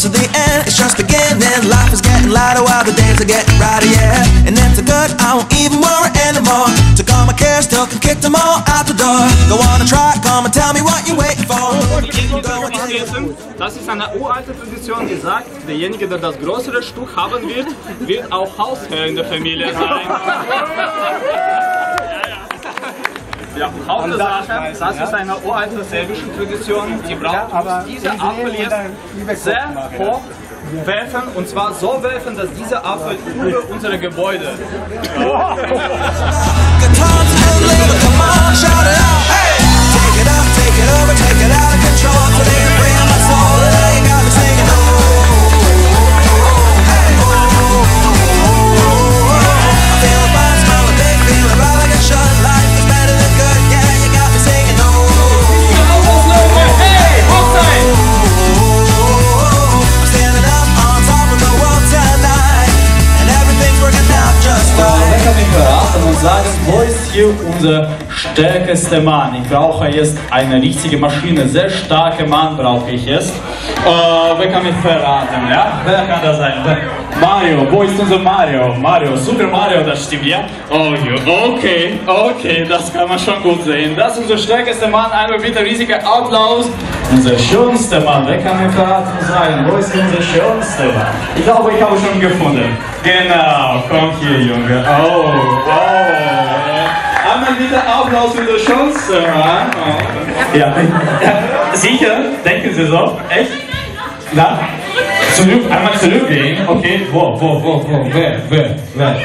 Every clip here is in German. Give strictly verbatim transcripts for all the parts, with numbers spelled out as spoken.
to the end, it's just beginning. Life is getting lighter while the days are getting brighter, yeah. And if they're good, I won't even worry anymore. Took all my cares, took and kicked them all out the door. Go on and try, come and tell me what you're waiting for. Das ist eine uralte Tradition, die sagt, derjenige, der das größere Stück haben wird, wird auch Hausherr in der Familie sein. Ja, Hauptsache, das ist eine uralte serbische Tradition, die braucht uns diese Apfel jetzt sehr hoch werfen, und zwar so werfen, dass dieser Apfel über unsere Gebäude. Und sagen, wo ist hier unser stärkster Mann? Ich brauche jetzt eine richtige Maschine, sehr starker Mann brauche ich jetzt. Äh, wer kann mich verraten? Ja? Wer kann das sein? Mario, wo ist unser Mario? Mario, Super Mario, das stimmt, ja? Oh, okay, okay, das kann man schon gut sehen. Das ist unser stärkster Mann, einmal bitte riesiger Applaus. Unser schönster Mann, wer kann mir verraten und sagen, wo ist unser schönster Mann? Ich glaube, ich habe schon gefunden. Genau, komm hier, Junge. Oh, oh. Einmal bitte Applaus für den schönsten Mann. Oh. Ja, sicher? Denken Sie so? Echt? Na? Zurück, einmal zurückgehen. Okay, wo, wo, wo, wo, wer, wer, wer?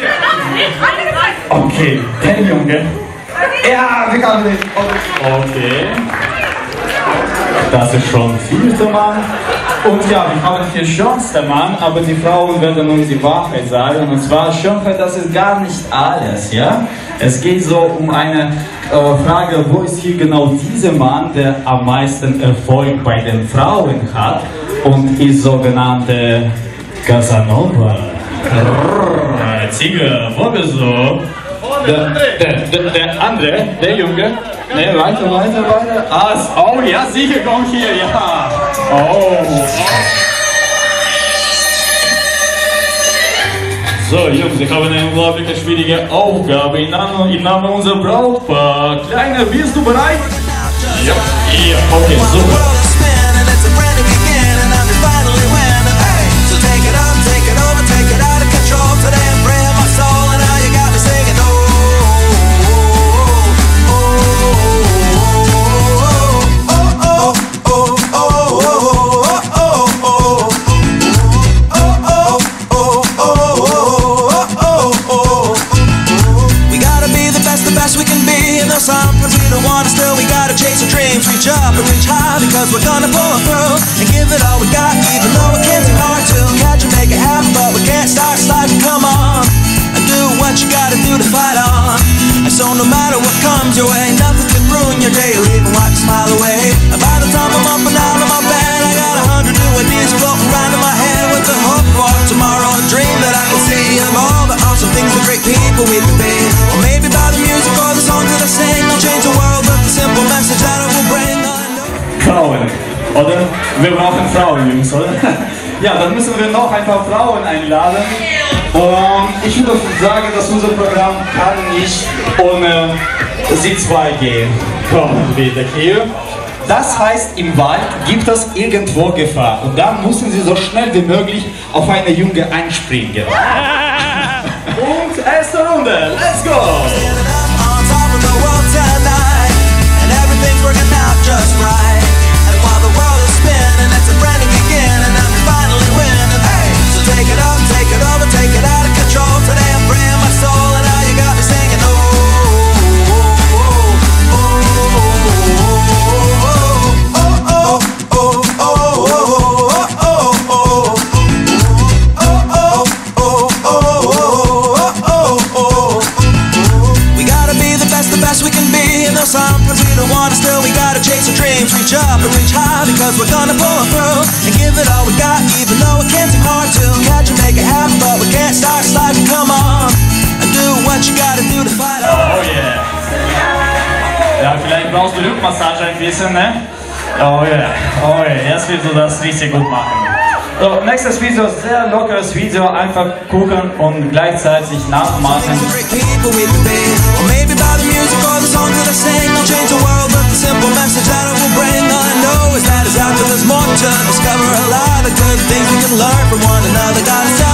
Okay, der Junge. Ja, wir können nicht. Okay. Das ist schon vierter Mann. Und ja, wir haben hier schönster Mann, aber die Frauen werden uns die Wahrheit sagen. Und zwar, Schönheit, das ist gar nicht alles, ja? Es geht so um eine äh, Frage, wo ist hier genau dieser Mann, der am meisten Erfolg bei den Frauen hat und ist sogenannte Casanova. Ziege, wo bist du? Der, der, der, der andere, der Junge. Ne, weiter, weiter, weiter. Ah, oh ja, sicher, komm hier, ja. Oh. So, Jungs, ich habe eine unglaublich schwierige Aufgabe im Namen, im Namen unserer Brautpaar. Kleiner, bist du bereit? Ja, ja, okay, super. Reach up and reach high, because we're gonna pull through and give it all we got, even though it can't be hard to catch and make it happen, but we can't start sliding. Come on and do what you gotta do to fight on. And so no matter what comes your way, nothing can ruin your day or even wipe a smile away. And by the time I'm up and out of my bed, I got a hundred new ideas floating around in my head, with the hope for tomorrow, a dream that I can see of all the awesome things and great people we can be. Or maybe by the music or the songs that I sing, I'll change the world with the simple message that I will bring. Frauen, oder? Wir brauchen Frauen, Jungs, oder? Ja, dann müssen wir noch ein paar Frauen einladen. Und ich würde sagen, dass unser Programm kann nicht ohne sie zwei gehen. Kommen bitte hier. Das heißt, im Wald gibt es irgendwo Gefahr. Und dann müssen sie so schnell wie möglich auf eine Junge einspringen. Und erste Runde, let's go! Just right, and while the world is spinning, it's a brand new beginning, and I'm finally winning. Hey, so take it up, take it over, take it out of control. Today I'm freeing my soul, and now you got me singing. Oh, oh, oh, oh, oh, oh. We gotta be the best, the best we can be, and though sometimes we don't want to, still we gotta chase our dreams, reach up and reach high, because we're gonna pull through and give it all we got, even though it can't seem hard to catch and make it happen, but we can't start sliding. Come on and do what you gotta do to fight on. Oh yeah. Ja, vielleicht brauchst du Rückmassage ein bisschen, ne? Oh yeah, oh yeah, jetzt willst du das richtig gut machen. So, nächstes Video, sehr lockeres Video, einfach gucken und gleichzeitig nachmachen. Maybe by the music or the songs that I sing, I'll change the world, but the simple message that I will bring, all I know is that it's out there, there's more to discover, a lot of good things we can learn from one another. Gotta